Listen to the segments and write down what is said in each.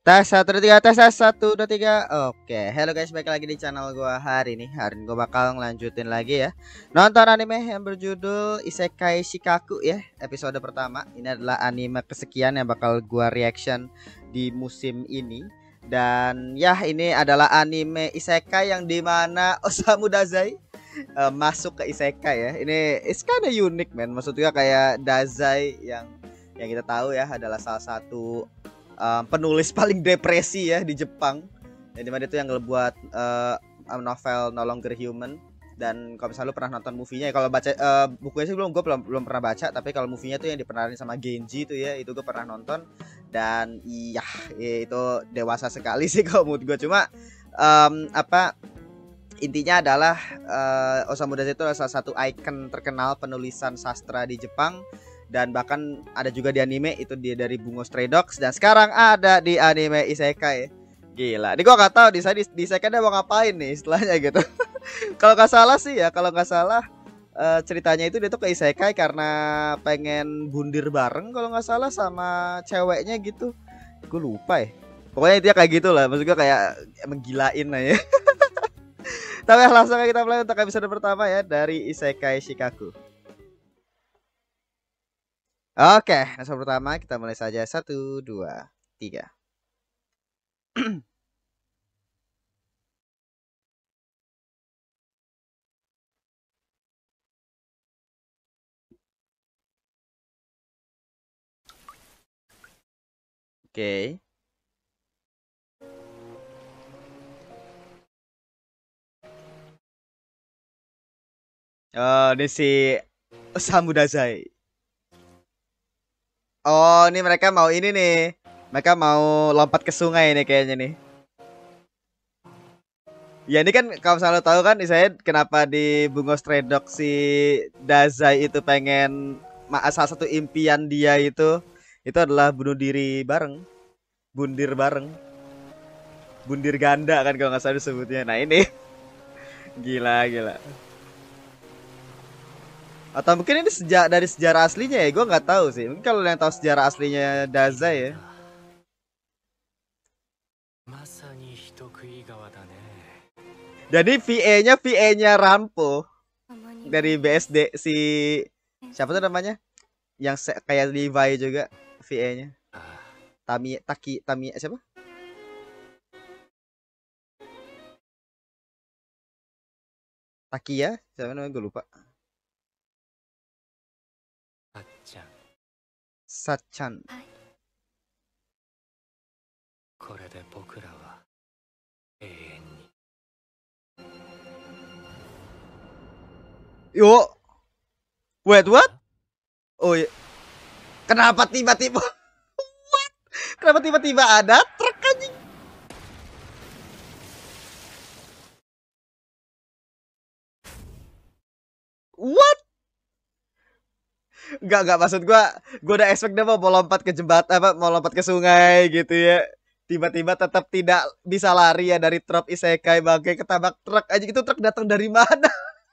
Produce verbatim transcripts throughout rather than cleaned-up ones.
Tes satu dua tiga, tes tes satu dua tiga. Oke, hello guys, balik lagi di channel gua hari ini. Hari ini gua bakal ngelanjutin lagi ya. Nonton anime yang berjudul Isekai Shikaku ya, episode pertama. Ini adalah anime kesekian yang bakal gua reaction di musim ini. Dan ya, ini adalah anime isekai yang dimana Osamu Dazai uh, masuk ke isekai ya. Ini it's kinda unique man. Maksudnya kayak Dazai yang yang kita tahu ya adalah salah satu um, penulis paling depresi ya di Jepang. Yang dimana itu yang ngebuat uh, novel No Longer Human. Dan kalau misalnya lu pernah nonton movie-nya ya, kalau baca uh, bukunya sih belum, gue belum belum pernah baca, tapi kalau movie-nya tuh yang diperanin sama Genji tuh ya, itu gue pernah nonton. Dan iya, itu dewasa sekali sih kalau menurut gue. Cuma um, apa intinya adalah uh, Osamu Dazai itu adalah salah satu ikon terkenal penulisan sastra di Jepang. Dan bahkan ada juga di anime, itu dia dari Bungo Stray Dogs. Dan sekarang ada di anime Isekai. Gila, ini gua gak tahu di di, di Isekai dia mau ngapain nih istilahnya gitu. Kalau nggak salah sih ya, kalau nggak salah uh, ceritanya itu dia tuh ke Isekai karena pengen bundir bareng kalau nggak salah sama ceweknya gitu. Gue lupa ya. Pokoknya intinya kayak gitu lah, maksudnya kayak menggilain lah ya. Tapi langsung kita mulai untuk episode pertama ya dari Isekai Shikaku. Oke, episode pertama kita mulai saja. Satu, dua, tiga. Oke. Oh, ini si Osamu Dazai. Oh, ini mereka mau ini nih. Mereka mau lompat ke sungai nih kayaknya nih. Ya ini kan kalau misalnya tahu kan, saya kenapa di Bungo Stray Dogs si Dazai itu pengen salah satu impian dia itu itu adalah bunuh diri bareng, bundir bareng, bundir ganda kan kalau nggak salah disebutnya. Nah ini gila gila. Atau mungkin ini sejak dari sejarah aslinya ya, gue nggak tahu sih. Mungkin kalau yang tahu sejarah aslinya Dazai ya. Jadi V A-nya V A-nya Rampo dari B S D si siapa tuh namanya? Yang kayak Levi juga V A-nya. Tami Taki Tami siapa? Takia, siapa namanya gue lupa. Sachan. Yo. Wait, what? Oh iya. Kenapa tiba-tiba what? Kenapa tiba-tiba ada truk anjing? What? Enggak, enggak, maksud gua, gua udah expect dia mau lompat ke jembatan apa mau lompat ke sungai gitu ya. Tiba-tiba tetap tidak bisa lari ya dari trop isekai bangke ketabrak truk aja. Itu truk datang dari mana?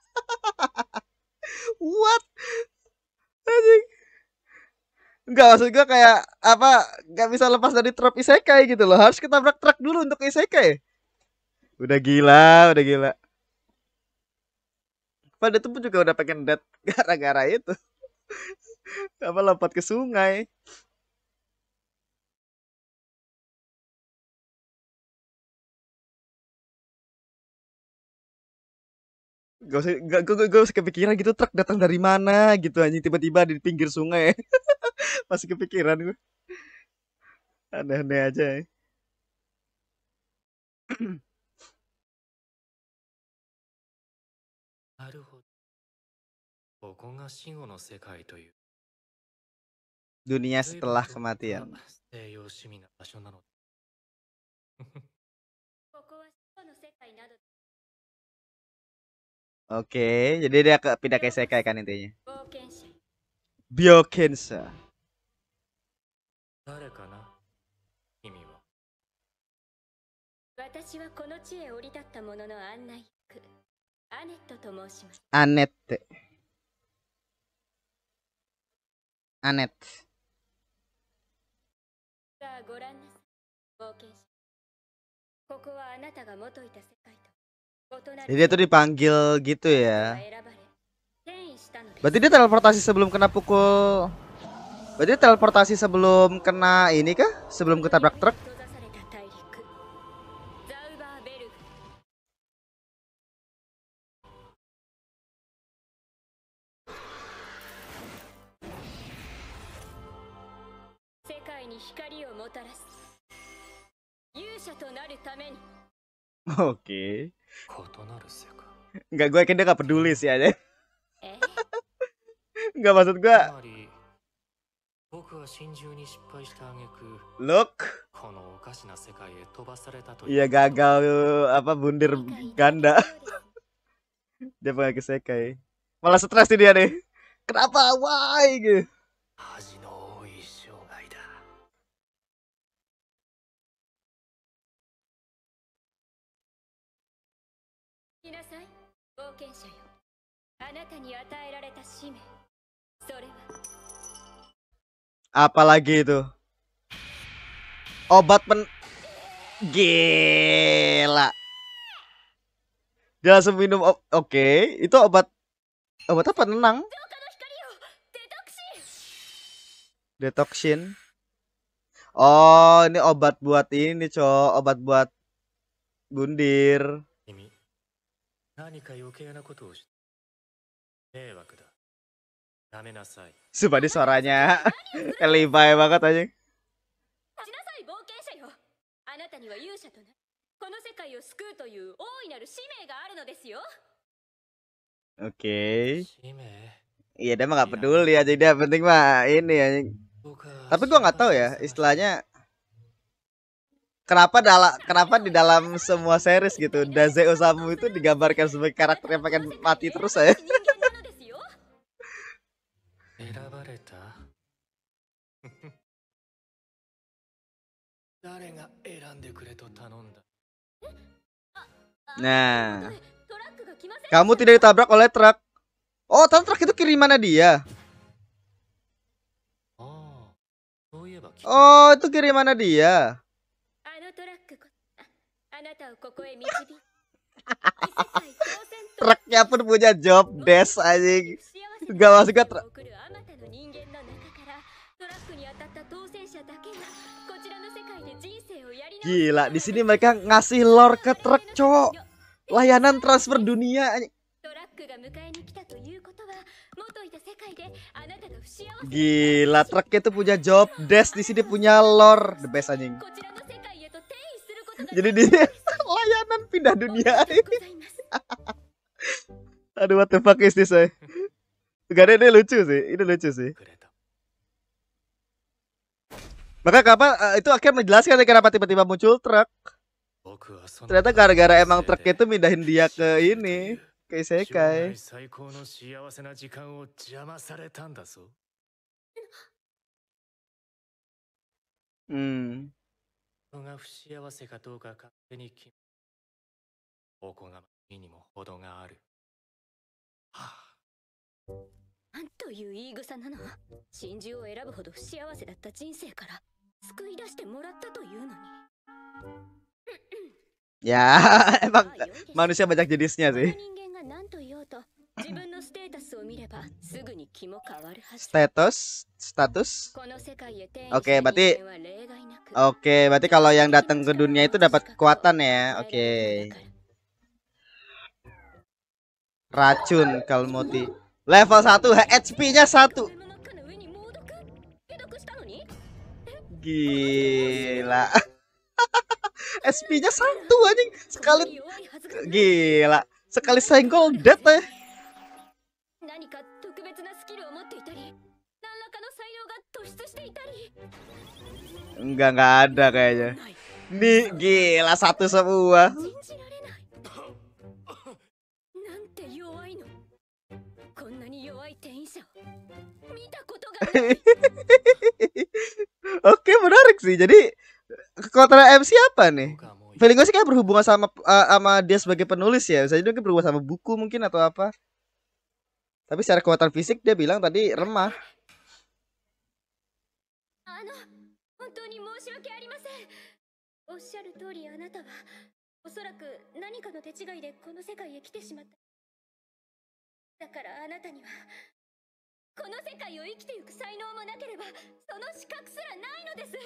What? Anjing. Enggak, maksud gua kayak apa enggak bisa lepas dari trop isekai gitu loh. Harus ketabrak truk dulu untuk isekai. Udah gila, udah gila. Pada itu pun juga udah pengen dead gara-gara itu. Apa lompat ke sungai. Gak usah, gak, gue, gue, gue usah kepikiran gitu truk datang dari mana gitu anjing tiba-tiba di pinggir sungai. Masih kepikiran gue. Aneh-aneh aja ya. Dunia setelah kematian. Oke, jadi dia ke, pindah ke isekai kan intinya. Byokensa. Anette. Anet. Jadi dia tuh dipanggil gitu ya. Berarti dia teleportasi sebelum kena pukul. Berarti dia teleportasi sebelum kena ini kah? Sebelum ketabrak truk? Oke. Enggak, gue yakin dia gak peduli sih aja. Enggak, maksud gue. Look. Iya, gagal apa bundir ganda. Dia pakai Sekai. Malah stres nih dia nih. Kenapa? Why gitu. Apalagi itu? Obat pen... Gila. Dia langsung minum. Oke, okay. Itu obat. Obat apa? Penenang. Detoxin. Oh, ini obat buat ini, Cok. Obat buat bundir. Sumpah di suaranya lebay banget aja. Oke. Iya, dia mah gak peduli aja, dia penting mah ini ya. Tapi gua nggak tahu ya istilahnya. Kenapa dalam kenapa di dalam semua series gitu Daze Osamu itu digambarkan sebagai karakter yang pengen mati terus ya. Nah, kamu tidak ditabrak oleh truk. Oh, truk itu kirimannya dia. Oh, itu kirimannya dia. Truknya pun punya job desk anjing. Gak masuk ke truk. Gila, di sini mereka ngasih lore ke truk, cok. Layanan transfer dunia. Gila, truknya tuh punya job desk, di sini punya lore, the best anjing. Jadi dia layanan pindah dunia. Aduh, what the fuck is this, eh? Gak ada, ini lucu sih, ini lucu sih. Maka kapan uh, itu akhirnya menjelaskan kenapa tiba-tiba muncul truk. Ternyata gara-gara emang truknya itu mindahin dia ke ini, ke isekai. Hmm. Ya, emang manusia banyak jenisnya sih. Status, status. Oke, okay, berarti Oke, okay, berarti kalau yang datang ke dunia itu dapat kekuatan ya. Oke. Okay. Racun Kalmoti. Level satu, H P-nya satu. Gila. H P-nya satu anjing. Sekali gila. Sekali senggol dead ya. Enggak, enggak ada kayaknya. Nih, gila satu semua. Oke, menarik sih. Jadi kekuatan M C apa nih? Feeling gue sih kayak berhubungan sama uh, sama dia sebagai penulis ya. Bisa juga berhubungan sama buku mungkin atau apa. Tapi secara kekuatan fisik dia bilang tadi remah. おっしゃる通り、あなたはおそらく何かの手違いでこの世界へ来てしまった。だからあなたにはこの世界を生きてゆく才能もなければその資格すらないのです。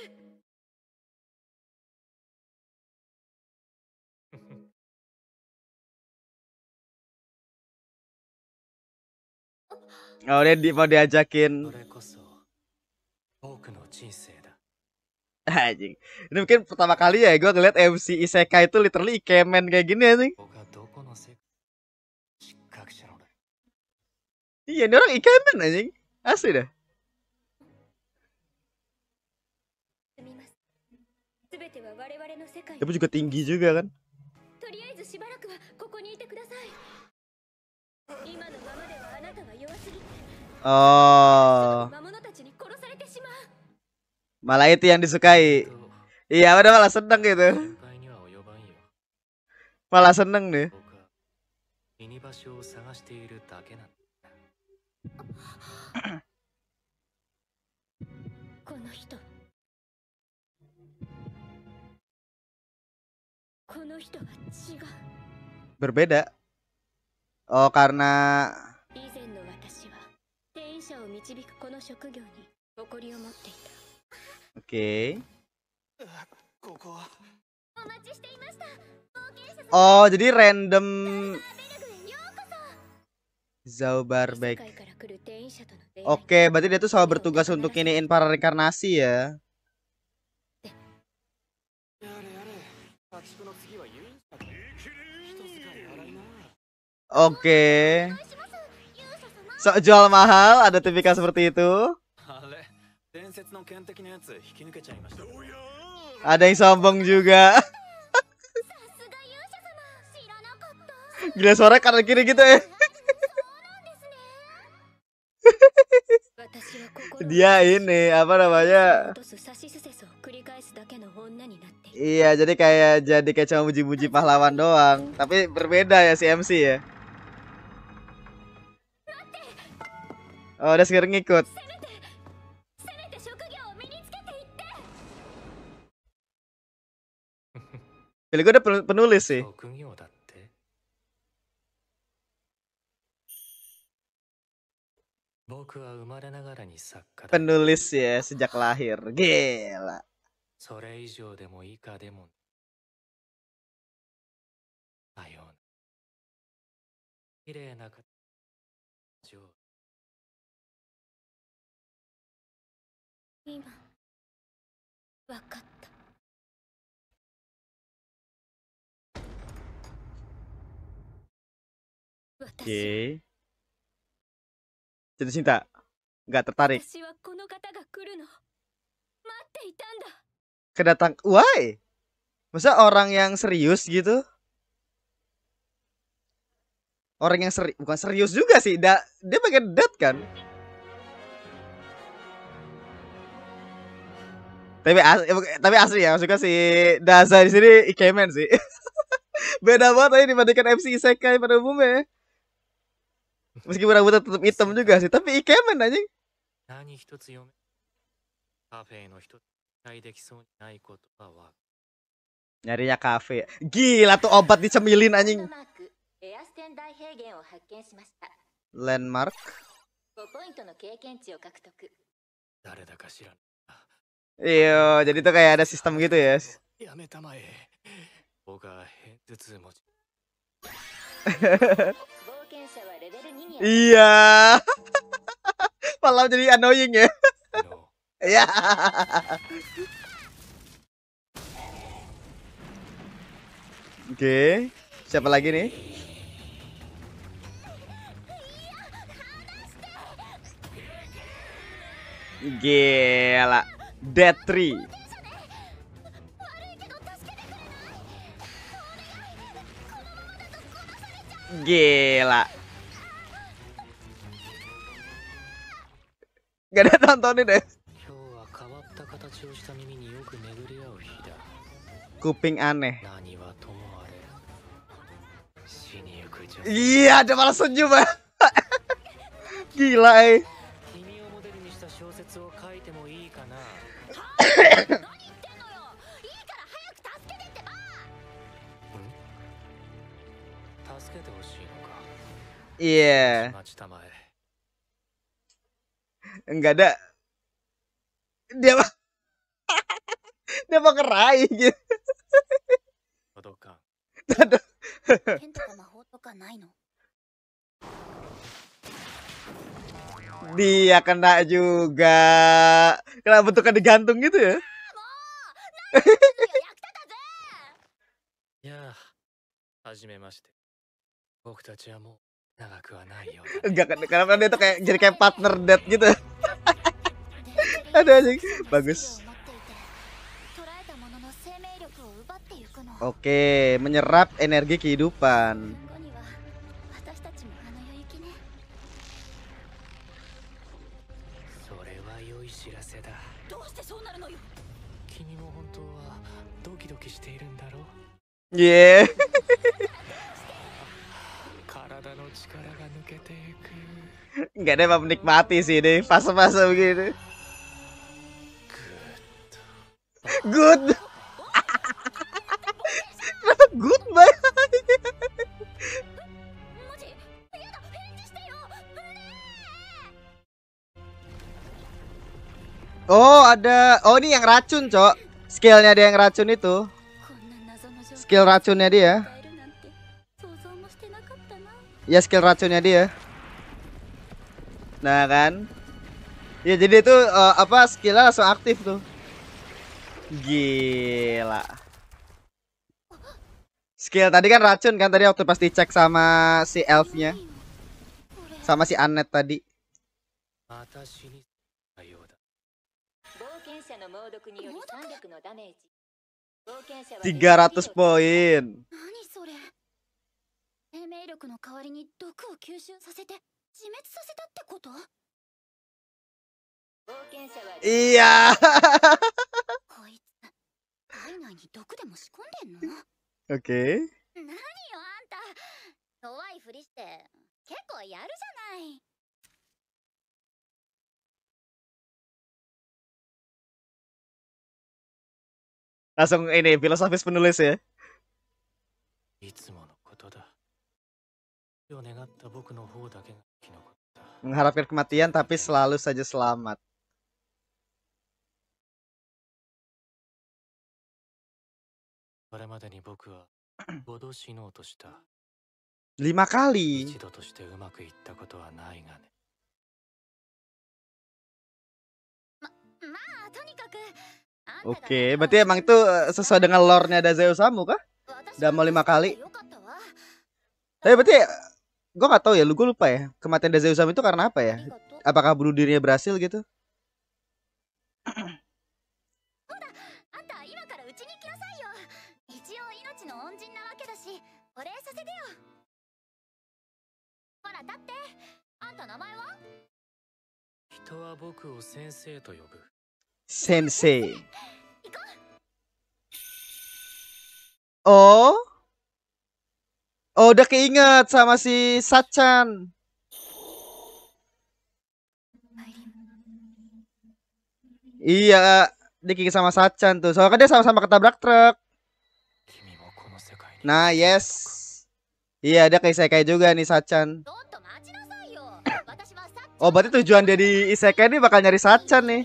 Oh, dia di, mau diajakin. Anjing. Ini mungkin pertama kali ya gue ngeliat M C Isekai itu literally ikemen kayak gini ya nih. Iya, ini orang ikemen anjing. Asli dah. Tapi juga tinggi juga kan. Oh. Malah itu yang disukai. Iya, udah malah seneng gitu. Malah seneng nih. Berbeda. Oh, karena Oke. Oh, jadi random. Zauberbeck. Oke, berarti dia tuh selalu bertugas untuk iniin para reinkarnasi ya. Oke. Sok jual mahal, ada tipikal seperti itu. Ada yang sombong juga. Gila, suara kanan kiri gitu ya. Dia ini apa namanya? Iya, jadi kayak jadi kayak cuma muji-muji pahlawan doang. Tapi berbeda ya si M C ya. Oh, udah sekarang ngikut. Pilih gue udah penulis sih. Penulis ya sejak lahir. Gila. Oke. Jatuh cinta. Nggak tertarik. Kedatang. Why? Masa orang yang serius gitu? Orang yang seri bukan serius juga sih. Da dia bagian dat kan? Tapi asli, tapi asli ya, maksudnya si Daza di sini ikemen sih. Beda banget aja dibandingkan M C Isekai pada umumnya. Meskipun rambutnya tetap hitam juga sih, tapi ikemen anjing. Nyarinya kafe. Gila tuh obat dicemilin anjing. Landmark. Iya, jadi tuh kayak ada sistem gitu ya. Iya. Malah jadi annoying ya. Iya. Oke, siapa lagi nih? Gila, Dead Tree. Gila. Gak ada tontonin deh. Kuping aneh. Iya, ada malah senyum. Gila, eh. Iya. 待ちたまえ。 Enggak ada. Dia mah dia mau ngeraih gitu. 届かん。 Aduh. 剣とか魔法とかないの？ Dia kena juga. Kenapa bentuknya digantung gitu ya? 役立たぜ。 いやあ、はじめまして。僕たちはもう長くはないようだね。 Enggak, karena dia tuh kayak jadi kayak partner dead gitu. Aduh anjing, bagus. Oke, menyerap energi kehidupan. それは良い知らせだ。 どうしてそうなるのよ。 君も本当はドキドキしているんだろう。 Yeah. 体の力が抜けていく。 Enggak ada emang menikmati sih ini fase-fase begini. Good. Kenapa good banget? Oh ada. Oh ini yang racun cok. Skillnya dia yang racun itu. Skill racunnya dia. Ya skill racunnya dia. Nah kan. Ya jadi itu uh, apa skillnya langsung aktif tuh. Gila. Skill tadi kan racun kan tadi waktu pas dicek sama si elfnya. Sama si Annette tadi. tiga ratus poin. 生命力の代わりに毒を吸収させて自滅させたってこと？ Iya. こいつ体内に毒でも仕込んでんの？ Oke. 何よあんた、弱いふりして結構やるじゃない。 Langsung ini filosofis penulis ya. いつものことだ。願った僕の方だけが生き残った。 Mengharapkan kematian tapi selalu saja selamat. Lima kali. Oke, berarti emang itu sesuai dengan lore-nya Dazai Osamu kah? Udah mau lima kali. Tapi berarti gue gak tahu ya, lu gue lupa ya. Kematian Dazai Osamu itu karena apa ya? Apakah bunuh dirinya berhasil gitu? Sensei. Oh. Oh, udah keinget sama si Sachan. Iya, dia keinget sama Sachan tuh. Soalnya kan dia sama-sama ketabrak truk. Nah, yes. Iya, dia kayak isekai juga nih Sachan. Oh, berarti tujuan dia di isekai ini bakal nyari Sachan nih.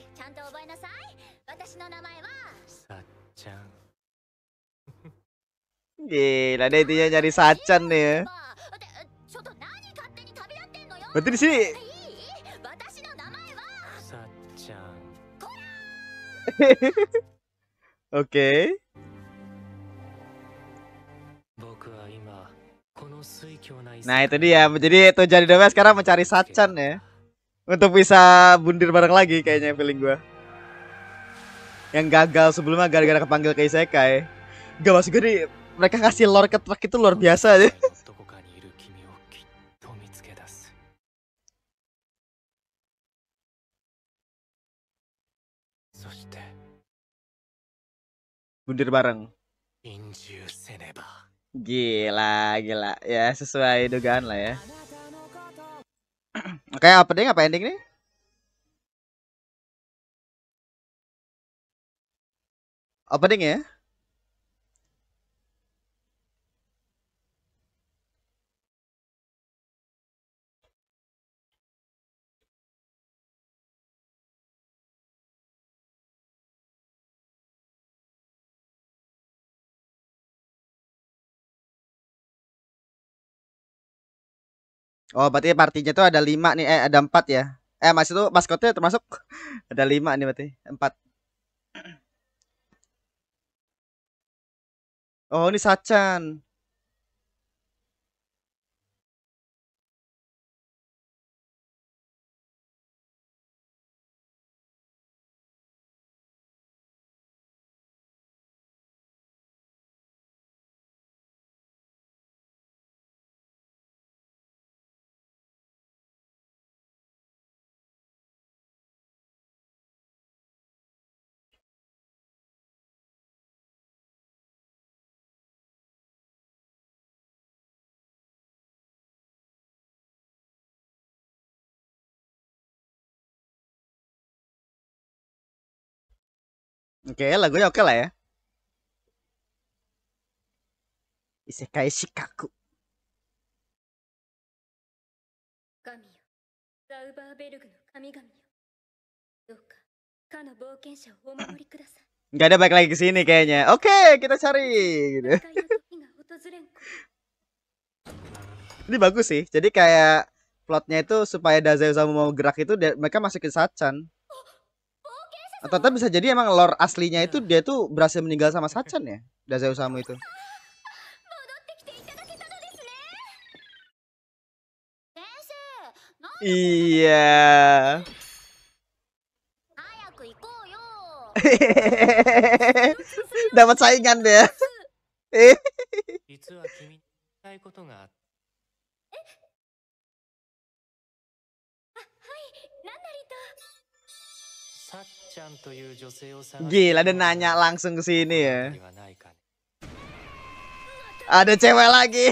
Gila, dia intinya nyari Sachan nih ya. Berarti di sini. Oke. Nah itu dia, jadi tujuan di Dewa sekarang mencari Sachan ya. Untuk bisa bundir bareng lagi kayaknya feeling gue. Yang gagal sebelumnya gara-gara kepanggil ke isekai. Gak masuk gue nih, mereka ngasih lore ke truk itu luar biasa aja. Bundir bareng. Gila, gila. Ya sesuai dugaan lah ya. Oke, apa deh apa ending nih? Opening ya? Oh, berarti partinya tuh ada lima nih, eh ada empat ya. Eh, Mas itu maskotnya termasuk ada lima nih berarti. Empat. Oh, ini Sachan. Oke, lagunya oke lah ya. Isekai Shikaku. 神よ、ザウバーベルグの神々よ。どうか、かの冒険者をお守りください。 Nggak ada balik lagi ke sini kayaknya. Oke, kita cari gitu. 戦いの時が訪れんこ。 Ini bagus sih. Jadi kayak plotnya itu supaya Dazai Osamu mau gerak itu dia- mereka masukin Sachan. Atau ternyata bisa jadi emang lore aslinya itu dia tuh berhasil meninggal sama Sachan ya, Dazai Osamu itu. 戻ってきていただけたのですね。先生、なんで Iya. 早く行こうよ。 Dapat saingan deh. Eh. 実は君に言いたいことがあって。 なんなりと。 さっちゃんという女性を探 Gila, dia nanya langsung ke sini ya. ではないかね。 Ada cewek lagi.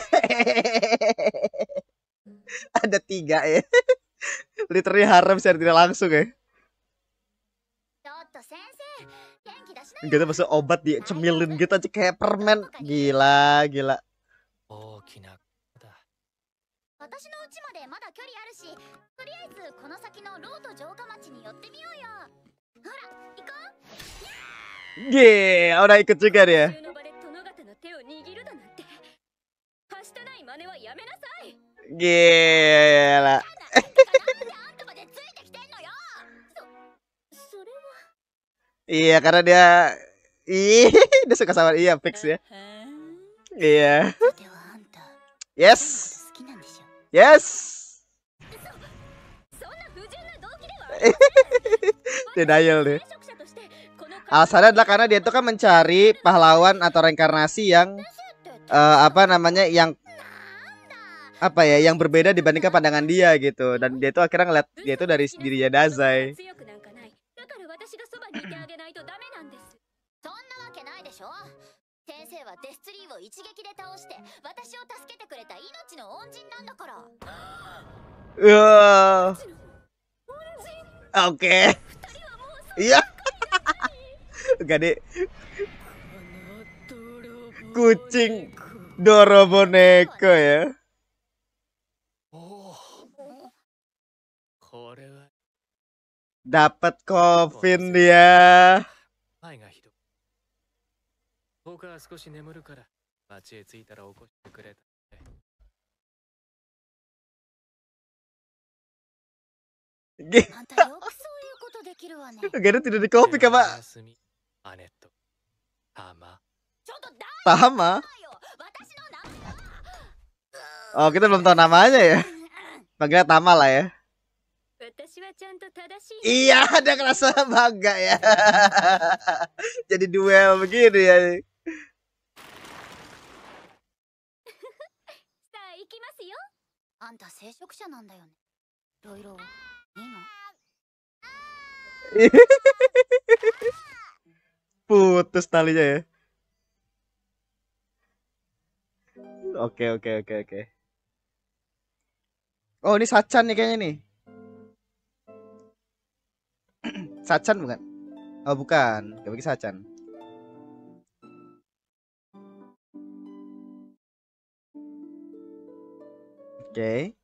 Ada tiga ya. Literally harem secara tidak langsung ya. ちょっと先生、元気出しな。 Gitu masuk obat dicemilin gitu aja kayak permen. Gila, gila. 大きな子だ。 私の家までまだ距離あるし、とりあえずこの先のロート城下町に寄ってみようよ。ほら、行こう。 Gila, udah ikut juga dia. 中の場で殿方の手を握るだなんて。はしたない真似はやめなさい。 Gila. なんであんたまでついてきてんのよ。そ、それは。 Iya, karena dia ih, dia suka sama iya fix ya. Iya. さてはあんた、 Yes. 好きなんでしょ。 Yes. そんな不純な動機ではありません。 Denial deh. 聖職者としてこの Alasannya adalah karena dia tuh kan mencari pahlawan atau reinkarnasi yang eh, apa namanya yang apa ya yang berbeda dibandingkan pandangan dia gitu, dan dia tuh akhirnya ngeliat dia itu dari dirinya Dazai. 強くなんかない。だから私がそばにいてあげないとダメなんです。そんなわけないでしょ。先生はデスツリーを一撃で倒して私を助けてくれた命の恩人なんだから。 Wah. Oke. Iya. Enggak deh. Kucing Doroboneko ya. おお。これは Dapat coffin dia. 前がひどい。僕は少し眠るから町へ着いたら起こしてくれた。 G- あんたよくそういうことできるわね。 Gak ada tidur di kopi kak pak. 休み。アネット。たま。 ちょっとだ Tama. よ。私の名前は。 Oh kita belum tahu namanya ya. Panggilnya Tama lah ya. 私はちゃんと正しい。 Iya, ada kerasa bangga ya. Jadi duel begini ya. さあ行きますよ。あんた聖職者なんだよね。いろいろいいの？ Putus talinya ya. Oke oke oke oke. Oh ini Sachan nih kayaknya nih. Sachan bukan? Oh bukan, gak pakai Sachan. Oke.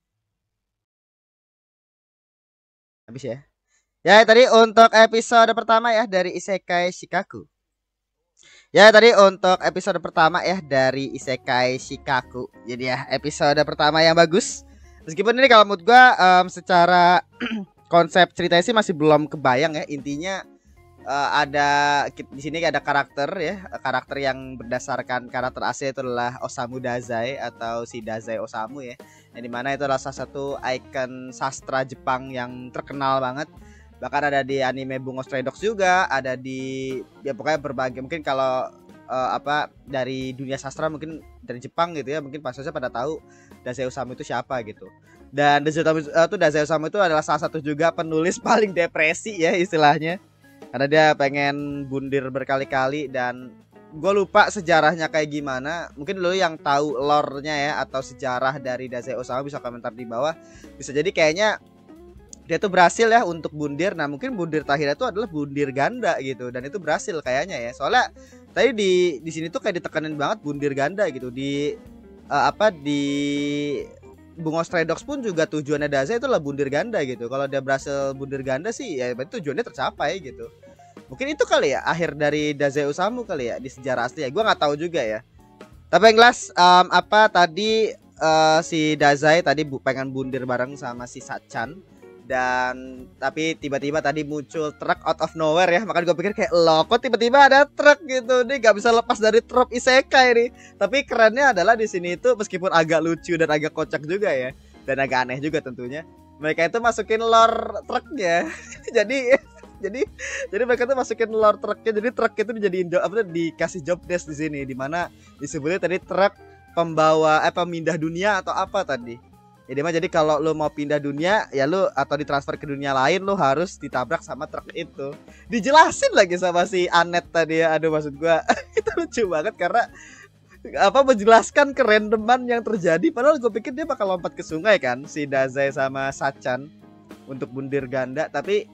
Habis ya. Ya tadi untuk episode pertama ya dari Isekai Shikaku. Ya tadi untuk episode pertama ya dari Isekai Shikaku. Jadi ya episode pertama yang bagus. Meskipun ini kalau menurut gua um, secara konsep ceritanya sih masih belum kebayang ya. Intinya uh, ada di sini ada karakter ya, karakter yang berdasarkan karakter asli itu adalah Osamu Dazai atau si Dazai Osamu ya. Yang dimana itu adalah salah satu ikon sastra Jepang yang terkenal banget. Bahkan ada di anime Bungo Stray Dogs juga, ada di ya pokoknya berbagai, mungkin kalau uh, apa dari dunia sastra mungkin dari Jepang gitu ya, mungkin pas pada tahu Dazai Osamu itu siapa gitu. Dan Dazai Osamu itu, Dazai Osamu itu adalah salah satu juga penulis paling depresi ya istilahnya. Karena dia pengen bundir berkali-kali dan gue lupa sejarahnya kayak gimana. Mungkin dulu yang tahu lore-nya ya atau sejarah dari Dazai Osamu bisa komentar di bawah. Bisa jadi kayaknya dia tuh berhasil ya untuk bundir. Nah mungkin bundir terakhir itu adalah bundir ganda gitu, dan itu berhasil kayaknya ya. Soalnya tadi di di sini tuh kayak ditekanin banget bundir ganda gitu di uh, apa di Bungo Stray Dogs pun juga tujuannya Dazai itu lah bundir ganda gitu. Kalau dia berhasil bundir ganda sih ya berarti tujuannya tercapai gitu. Mungkin itu kali ya akhir dari Dazai Osamu kali ya di sejarah asli ya. Gua nggak tahu juga ya. Tapi yang jelas um, apa tadi uh, si Dazai tadi bu pengen bundir bareng sama si Sachan. Dan tapi tiba-tiba tadi muncul truk out of nowhere ya. Makanya gue pikir kayak loh kok tiba-tiba ada truk gitu. Ini gak bisa lepas dari trop isekai nih. Tapi kerennya adalah di sini itu meskipun agak lucu dan agak kocak juga ya, dan agak aneh juga tentunya, mereka itu masukin lore truknya. jadi jadi jadi mereka tuh masukin lore truknya. Jadi truk itu dijadiin apa tuh dikasih job desk di sini, dimana disebutnya tadi truk pembawa eh pemindah dunia atau apa tadi. Jadi mah jadi kalau lu mau pindah dunia ya lu atau ditransfer ke dunia lain lu harus ditabrak sama truk itu. Dijelasin lagi sama si Anet tadi ya. Aduh maksud gua itu lucu banget karena apa menjelaskan kerandoman yang terjadi, padahal gue pikir dia bakal lompat ke sungai kan si Dazai sama Sachan untuk bundir ganda, tapi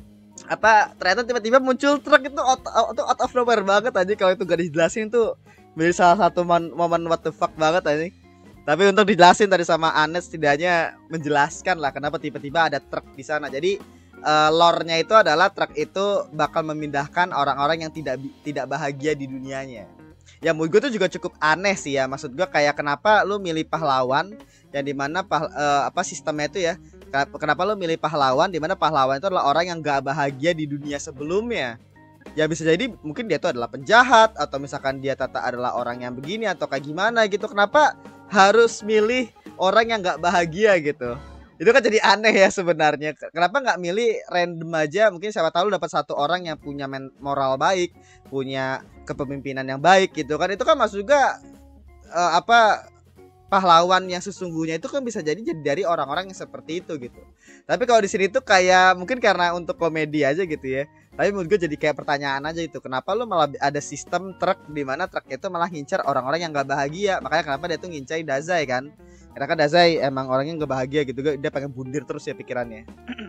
apa ternyata tiba-tiba muncul truk itu out, out, out of nowhere banget aja. Kalau itu gak dijelasin tuh menjadi salah satu momen what the fuck banget aja. Tapi untuk dijelasin tadi sama Anes setidaknya menjelaskan lah kenapa tiba-tiba ada truk di sana. Jadi uh, lore-nya itu adalah truk itu bakal memindahkan orang-orang yang tidak tidak bahagia di dunianya. Ya menurut gue tuh juga cukup aneh sih ya. Maksud gue kayak kenapa lu milih pahlawan yang dimana pah, uh, apa sistemnya itu ya. Kenapa lu milih pahlawan dimana pahlawan itu adalah orang yang gak bahagia di dunia sebelumnya. Ya bisa jadi mungkin dia itu adalah penjahat, atau misalkan dia tata adalah orang yang begini atau kayak gimana gitu. Kenapa harus milih orang yang gak bahagia gitu? Itu kan jadi aneh ya sebenarnya. Kenapa nggak milih random aja? Mungkin siapa tahu dapat satu orang yang punya moral baik, punya kepemimpinan yang baik gitu kan. Itu kan maksud juga uh, apa pahlawan yang sesungguhnya itu kan bisa jadi jadi dari orang-orang yang seperti itu gitu. Tapi kalau di sini tuh kayak mungkin karena untuk komedi aja gitu ya. Tapi menurut gue jadi kayak pertanyaan aja itu. Kenapa lu malah ada sistem truk di mana truk itu malah ngincar orang-orang yang gak bahagia? Makanya kenapa dia tuh ngincar Dazai kan? Karena kan Dazai emang orangnya gak bahagia gitu. Dia pengen bundir terus ya pikirannya.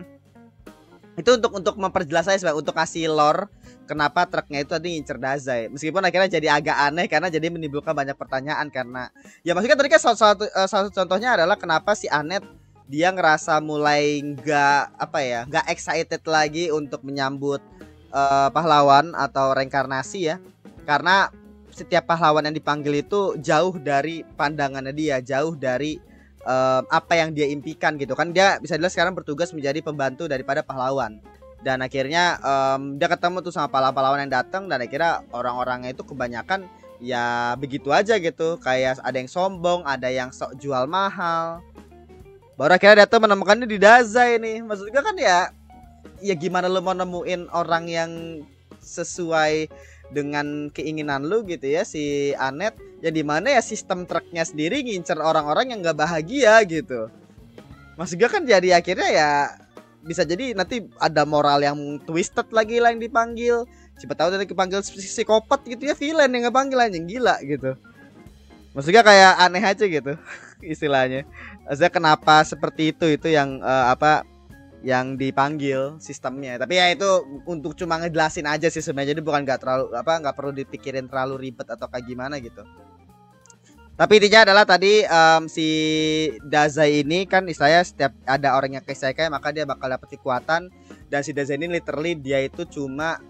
Itu untuk untuk memperjelas saya sebenarnya, untuk kasih lore kenapa truknya itu tadi ngincer Dazai. Meskipun akhirnya jadi agak aneh karena jadi menimbulkan banyak pertanyaan. Karena ya maksudnya tadi kan salah satu, salah satu contohnya adalah kenapa si Anet dia ngerasa mulai nggak apa ya nggak excited lagi untuk menyambut uh, pahlawan atau reinkarnasi ya, karena setiap pahlawan yang dipanggil itu jauh dari pandangannya dia, jauh dari uh, apa yang dia impikan gitu kan. Dia bisa dilihat sekarang bertugas menjadi pembantu daripada pahlawan, dan akhirnya um, dia ketemu tuh sama pahlawan-pahlawan yang datang, dan akhirnya orang-orangnya itu kebanyakan ya begitu aja gitu, kayak ada yang sombong, ada yang sok jual mahal. Baru akhirnya dia tuh menemukannya di Dazai nih. Maksudnya kan ya ya gimana lu mau nemuin orang yang sesuai dengan keinginan lu gitu ya, si Anet. Ya dimana ya sistem truknya sendiri ngincer orang-orang yang gak bahagia gitu. Maksudnya kan jadi akhirnya ya bisa jadi nanti ada moral yang twisted lagi lah yang dipanggil. Siapa tahu nanti kepanggil psikopat gitu ya, villain yang ngepanggil anjing, gila gitu. Maksudnya kayak aneh aja gitu istilahnya. Maksudnya kenapa seperti itu itu yang uh, apa yang dipanggil sistemnya. Tapi ya itu untuk cuma ngejelasin aja sih sebenarnya. Jadi bukan nggak terlalu apa nggak perlu dipikirin terlalu ribet atau kayak gimana gitu. Tapi intinya adalah tadi um, si Dazai ini kan istilahnya setiap ada orang yang kesekai maka dia bakal dapat kekuatan. Dan si Dazai ini literally dia itu cuma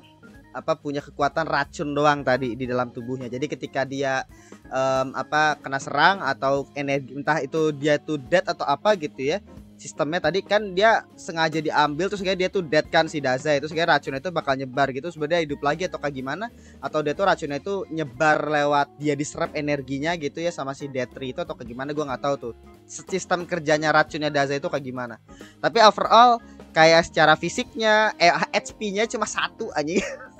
apa punya kekuatan racun doang tadi di dalam tubuhnya. Jadi ketika dia um, apa kena serang atau energi entah itu dia tuh dead atau apa gitu ya. Sistemnya tadi kan dia sengaja diambil terus kayak dia tuh dead kan si Dazai itu kayak racunnya itu bakal nyebar gitu sebenarnya hidup lagi atau kayak gimana, atau dia tuh racunnya itu nyebar lewat dia diserap energinya gitu ya sama si Detri itu atau kayak gimana gua nggak tahu tuh sistem kerjanya racunnya Dazai itu kayak gimana. Tapi overall kayak secara fisiknya eh H P-nya cuma satu anjing.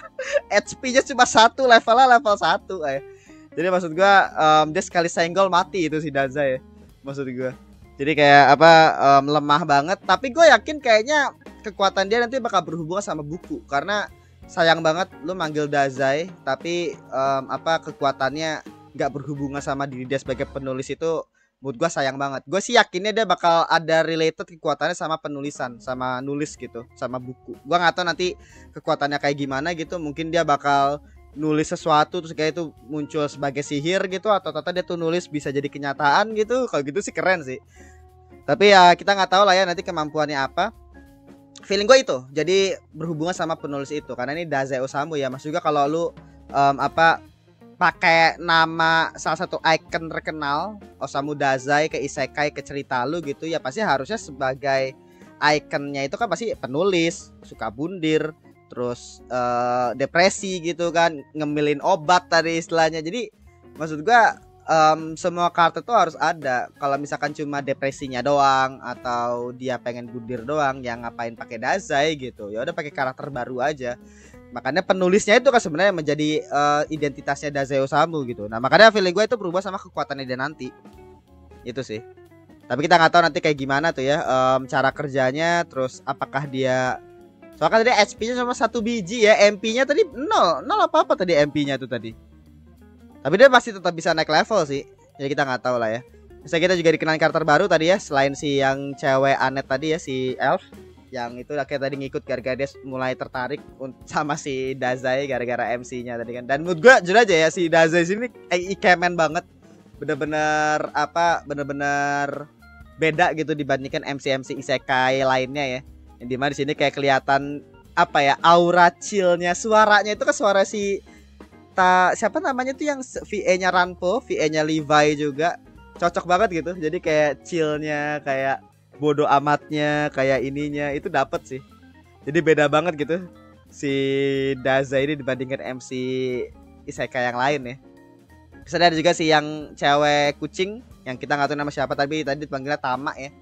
H P-nya cuma satu, levelnya level satu eh. Jadi maksud gua um, dia sekali senggol mati itu si Dazai ya. Maksud gua. Jadi kayak apa um, lemah banget. Tapi gue yakin kayaknya kekuatan dia nanti bakal berhubungan sama buku. Karena sayang banget lu manggil Dazai tapi um, apa kekuatannya nggak berhubungan sama diri dia sebagai penulis itu. Menurut gue sayang banget. Gue sih yakinnya dia bakal ada related kekuatannya sama penulisan, sama nulis gitu, sama buku. Gue nggak tahu nanti kekuatannya kayak gimana gitu. Mungkin dia bakal nulis sesuatu terus kayak itu muncul sebagai sihir gitu, atau tata dia tuh nulis bisa jadi kenyataan gitu. Kalau gitu sih keren sih. Tapi ya kita nggak tahu lah ya nanti kemampuannya apa. Feeling gue itu jadi berhubungan sama penulis itu karena ini Dazai Osamu ya. Mas juga kalau lu um, apa pakai nama salah satu icon terkenal Osamu Dazai ke isekai ke cerita lu gitu ya, pasti harusnya sebagai ikonnya itu kan pasti penulis suka bundir terus uh, depresi gitu kan, ngemilin obat tadi istilahnya. Jadi maksud gua um, semua karakter tuh harus ada. Kalau misalkan cuma depresinya doang atau dia pengen bundir doang, yang ngapain pakai Dazai gitu. Ya udah pakai karakter baru aja. Makanya penulisnya itu kan sebenarnya menjadi uh, identitasnya Dazai Osamu gitu. Nah makanya feeling gue itu berubah sama kekuatannya dia nanti. Itu sih. Tapi kita nggak tahu nanti kayak gimana tuh ya um, cara kerjanya. Terus apakah dia, soalnya tadi H P-nya cuma satu biji ya, M P-nya tadi nol, nol apa apa tadi M P-nya tuh tadi. Tapi dia masih tetap bisa naik level sih. Jadi kita nggak tahu lah ya. Misalnya kita juga dikenalin karakter baru tadi ya, selain si yang cewek Anet tadi ya, si Elf. Yang itu akhirnya tadi ngikut gara-gara dia mulai tertarik sama si Dazai gara-gara M C-nya tadi kan. Dan menurut gue jujur aja ya si Dazai sini eh, ikemen banget. Bener-bener apa, bener-bener beda gitu dibandingkan M C M C isekai lainnya ya. Yang dimana di sini kayak kelihatan apa ya, aura chill-nya, suaranya itu kan suara si ta, siapa namanya tuh yang V A-nya Ranpo, V A-nya Levi juga cocok banget gitu. Jadi kayak chill-nya, kayak bodoh amatnya, kayak ininya itu dapet sih. Jadi beda banget gitu si Dazai ini dibandingkan M C isekai yang lain ya. Bisa ada juga sih yang cewek kucing yang kita nggak tahu nama siapa, tapi tadi dipanggilnya Tama ya.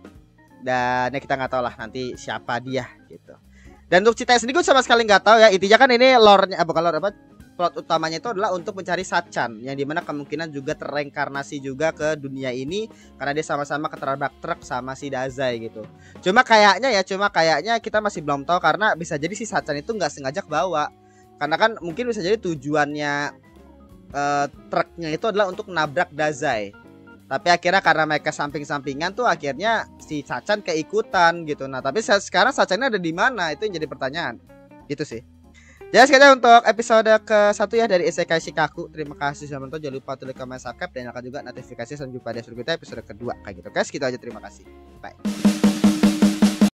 Dan ya kita nggak tahu lah nanti siapa dia gitu. Dan untuk ceritanya sendiri gue sama sekali nggak tahu ya. Intinya kan ini lore-nya, eh, bukan lore apa, plot utamanya itu adalah untuk mencari Sachan, yang dimana kemungkinan juga terreinkarnasi juga ke dunia ini karena dia sama-sama keterabrak truk sama si Dazai gitu. Cuma kayaknya ya, cuma kayaknya kita masih belum tahu karena bisa jadi si Sachan itu nggak sengaja bawa. Karena kan mungkin bisa jadi tujuannya uh, truknya itu adalah untuk nabrak Dazai. Tapi akhirnya karena mereka samping-sampingan tuh akhirnya si Sachan keikutan gitu. Nah tapi sekarang Sachannya ada di mana? Itu yang jadi pertanyaan. Gitu sih. Jadi sekian untuk episode ke satu ya dari Isekai Shikaku. Terima kasih sudah menonton. Jangan lupa untuk like, comment, subscribe, dan nyalakan juga notifikasi. Sampai jumpa di episode kita episode kedua kayak gitu guys. Gitu aja, terima kasih. Bye.